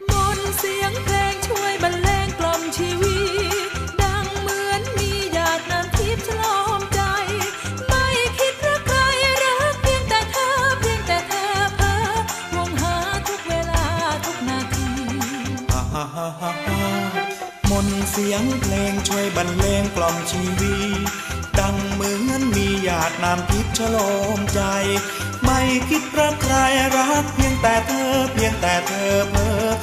มนต์เสียงเพลงช่วยบรรเลงกล่อมชีวิตดังเหมือนมีหยาดน้ำทิพย์ฉลอมใจไม่คิดรักใครรักเพียงแต่เธอเพียงแต่เธอเพ้อห่วงหาทุกเวลาทุกนาทีมนต์เสียงเพลงช่วยบรรเลงกล่อมชีวิตดังเหมือนมีหยาดน้ำทิพย์ฉโลมใจไม่คิดรักใครรักเพียงแต่เธอเพียงแต่เธอเพ้อ